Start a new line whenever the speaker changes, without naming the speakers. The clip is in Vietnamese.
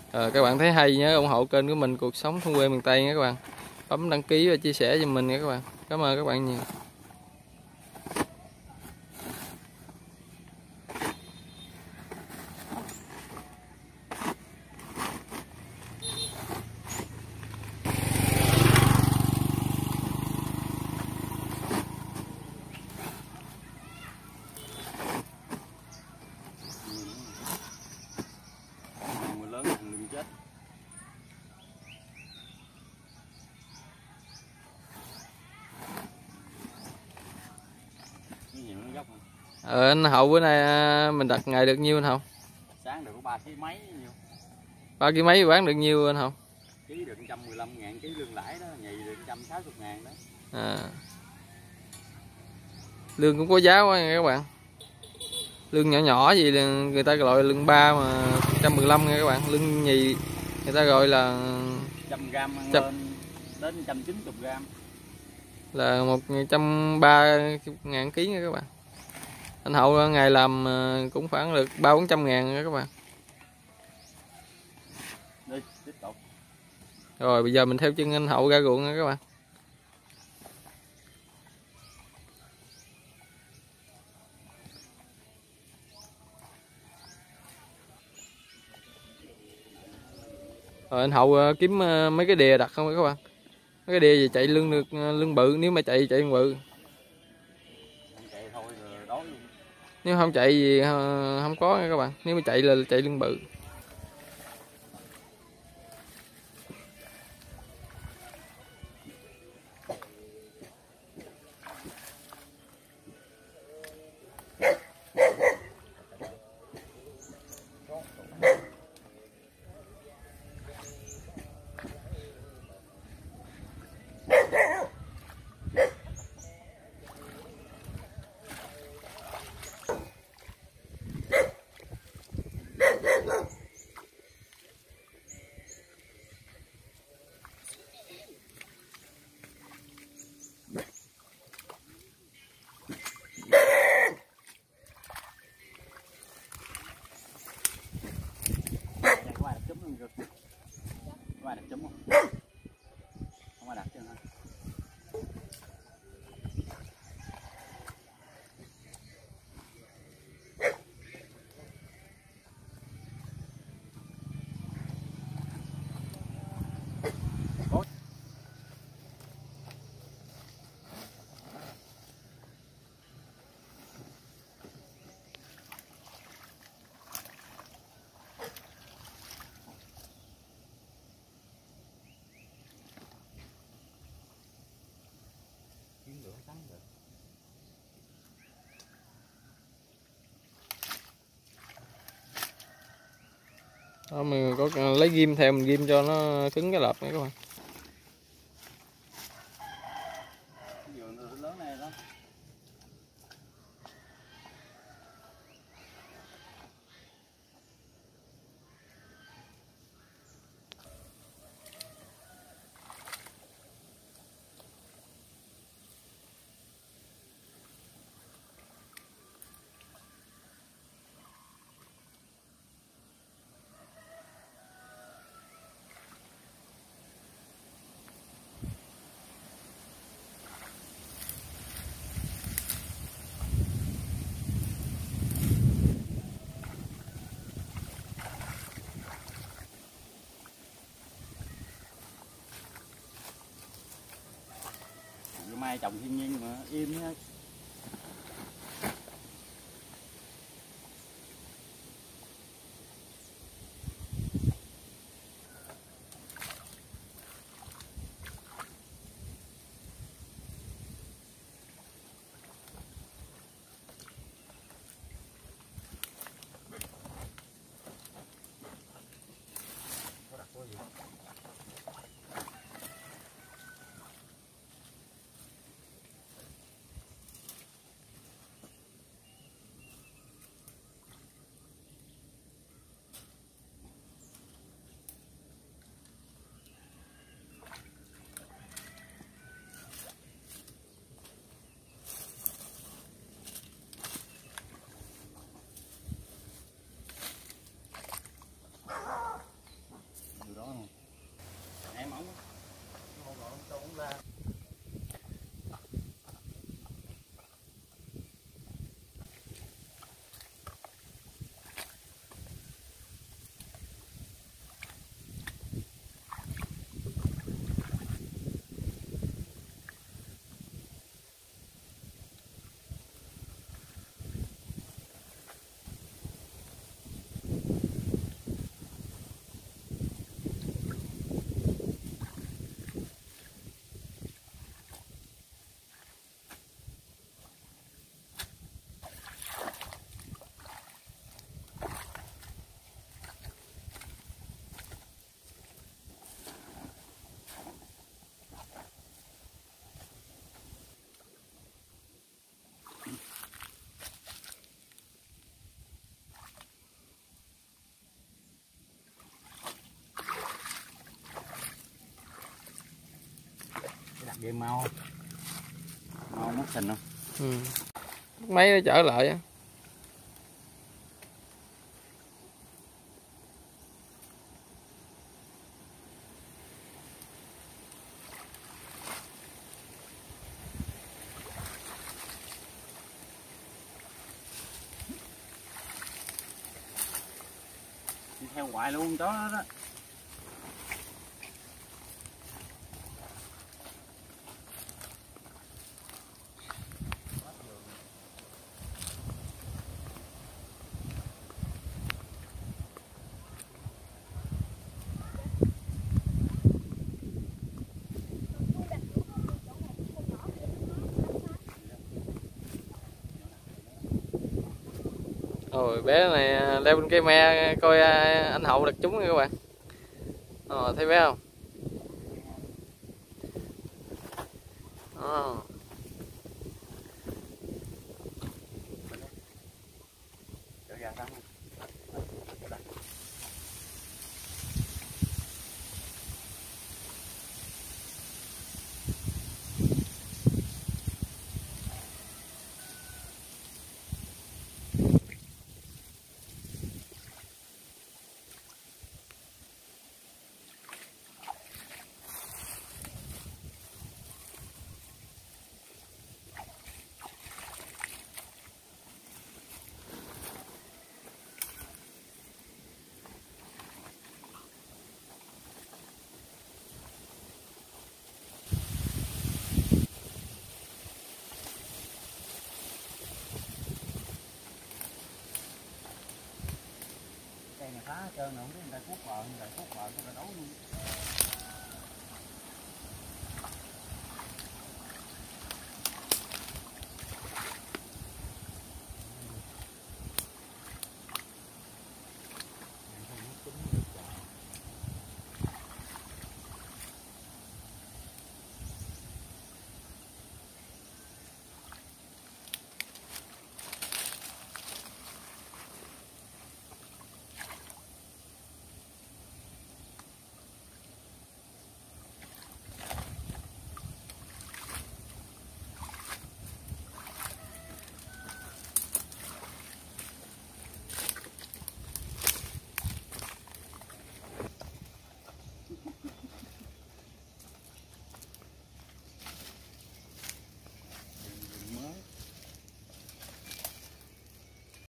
Các bạn thấy hay nhớ ủng hộ kênh của mình Cuộc Sống Thôn Quê Miền Tây nha các bạn. Bấm đăng ký và chia sẻ giùm mình nha các bạn. Cảm ơn các bạn nhiều. Anh Hậu bữa nay mình đặt ngày được nhiêu anh Hậu?
Sáng được có 3 kg mấy nhiêu.
3 kg mấy bán được nhiêu anh Hậu?
Ký được 115.000, ký lương lãi đó, nhì được 160.000 đó.
Lương cũng có giá quá nha các bạn. Lương nhỏ nhỏ gì là người ta gọi lương 3 mà 115 nha các bạn. Lương nhì người ta gọi là
100 gram lên đến 190 gram.
Là 130.000 ký nha các bạn. Anh Hậu ngày làm cũng khoảng được 300-400 ngàn nha các bạn.
Đi, tiếp tục.
Rồi bây giờ mình theo chân anh Hậu ra ruộng nha các bạn. Rồi anh Hậu kiếm mấy cái đìa đặt không các bạn. Mấy cái đìa gì chạy lưng được lưng bự, nếu mà chạy bự.
Không chạy thôi rồi đói luôn.
Nếu không chạy gì không có nha các bạn. Nếu mà chạy là chạy lưng bự.
Có ai đặt chấm không? Không ai đặt chứ hả?
Đó, mình có lấy ghim theo, mình ghim cho nó cứng cái lợp này các bạn.
Lớn này đó. Mai trồng thiên nhiên mà im nhá. Game mau mất sình không?
Ừ. Mấy nó trở lại á.
Đi theo hoài luôn chó đó đó.
Rồi bé này leo bên cây me coi anh Hậu đặt trúng nha các bạn. Thấy bé không?
Cây này phá hết trơn rồi, không biết người ta cuốc vợ, người ta cuốc vợ người ta đấu luôn.